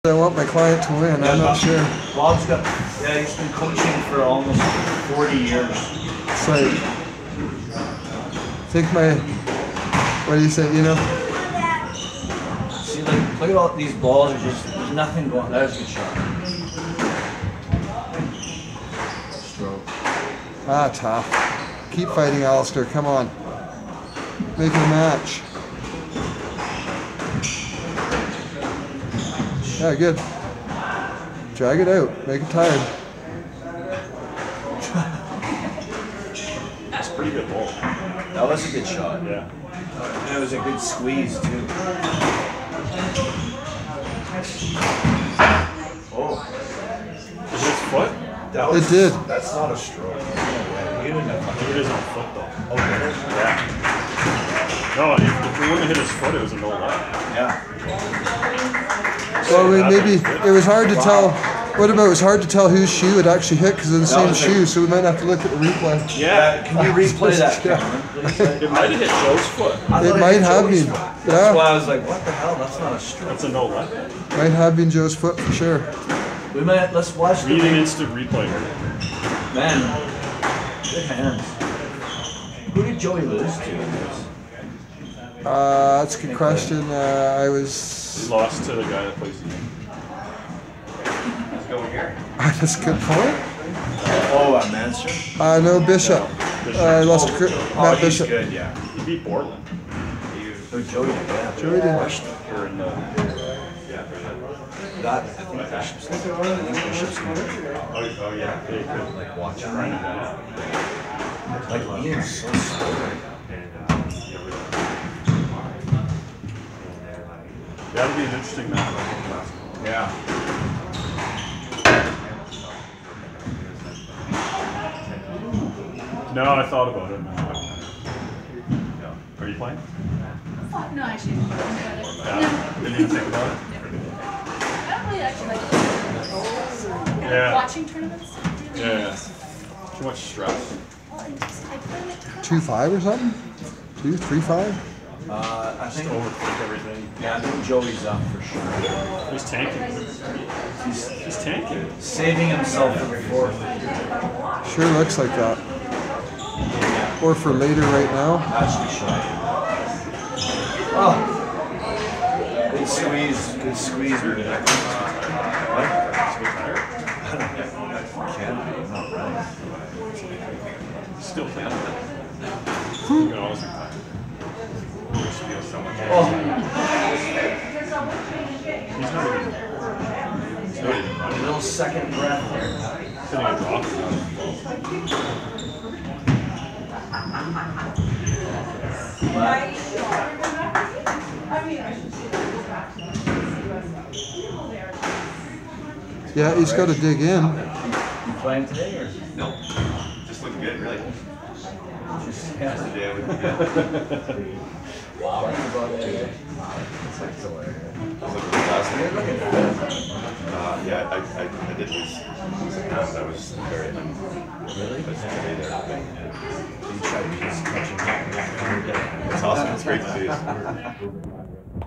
I want my client to win. I'm not sure. Bob's got, yeah, he's been coaching for almost 40 years. It's like, I think what do you say, you know? See, like, look at all these balls are just, there's nothing going, that was a good shot. Stroke. Ah, tough. Keep fighting, Alistair. Come on. Make it a match. Yeah, good. Drag it out. Make it tired. That's a pretty good ball. That was a good shot. Yeah. And it was a good squeeze, too. Oh. Is it his foot? That was, It did. That's not a stroke. You didn't have It is on foot though. Oh, really? Yeah. No, if it wouldn't have hit his foot, it was a no leg. Yeah. Well, maybe it was hard to tell. What about it was hard to tell whose shoe it actually hit because they're the same shoe, so we might have to look at the replay. Yeah, can you replay that, Cameron, please? It might have hit Joe's foot. It might have been. That's Yeah, why I was like, what the hell? That's not a stroke. That's a no leg. might have been Joe's foot for sure. We might, let's watch the Read an instant replay here. Man, good hands. Who did Joey lose to? That's a good question. I He was. lost to the guy that plays the game. That's a good point. Oh, Manster? No, Bishop. I lost to Matt he's Bishop. good, yeah. He beat Portland. Oh, Joey did, yeah. Joey did. Or in the, That, I think Bishop's oh yeah, they could like watching run it right out. Like Ian's so slow. That'll be an interesting match. Yeah. No, I thought about it, man. Are you playing? No, actually, I didn't think about it. Yeah. Didn't even think about it? I don't really actually like Yeah. watching tournaments. Yeah. Too much stress. Well, I play like 2-5 or something? 2, 3-5? I think, Overthink everything. yeah, I think Joey's up for sure. He's tanking. He's tanking. Saving himself for the fourth. Sure looks like that. Or for later right now. That's the shot. Oh. Good squeeze. Good squeeze. What? Can be, not right. Still can. You can always be tired. Oh. He's not even A little second breath there. hitting a drop. Yeah, he's got to dig in. You playing today or? No, just looking good, really. Just, That's the yeah. day I would be good. Wow. It's like hilarious. I was looking at last night. Yeah, I did lose. I was very Really? I was very there. You try to be as much as It's awesome. It's great to see.